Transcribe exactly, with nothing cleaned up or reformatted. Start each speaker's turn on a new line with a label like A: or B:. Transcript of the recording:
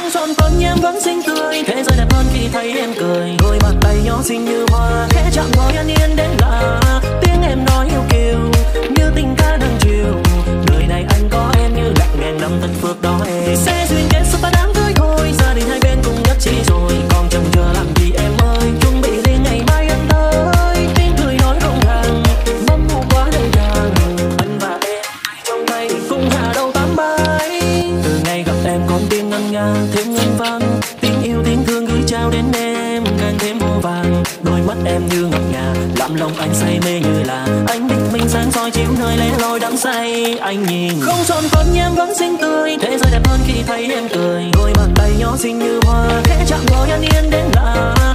A: Không son phấn em vẫn xinh tươi, thế giới đẹp hơn khi thấy em cười. Đôi bàn tay nhỏ xinh như hoa, khẽ chạm vào yên yên đến lạ. Tiếng em nói yêu kiều, như tình ca đang chiều. Đời này anh có em như lạc ngàn năm tân phước đó em. Sẽ duyên kết suốt ba đám cưới thôi, gia đình hai bên cùng nhất trí rồi. Còn chần chờ làm gì em ơi, chuẩn bị đi ngày mai anh tới. Tiếng cười nói rộn ràng, mâm mù quá đầy đàng. Anh và em trong tay cùng hạ đầu tám bay. Từ ngày gặp em con tim ngân nga thêm ngân vang, tiếng yêu tiếng thương gửi trao đến em càng thêm vô vàng. Đôi mắt em như ngọc ngà làm lòng anh say mê như là anh biết mình sáng soi chiếu nơi lẻ loi đắm say. Anh nhìn không son phấn em vẫn xinh tươi, thế giới đẹp hơn khi thấy em cười. Đôi bàn tay nhỏ xinh như hoa khẽ chạm vào yên yên đến lạ.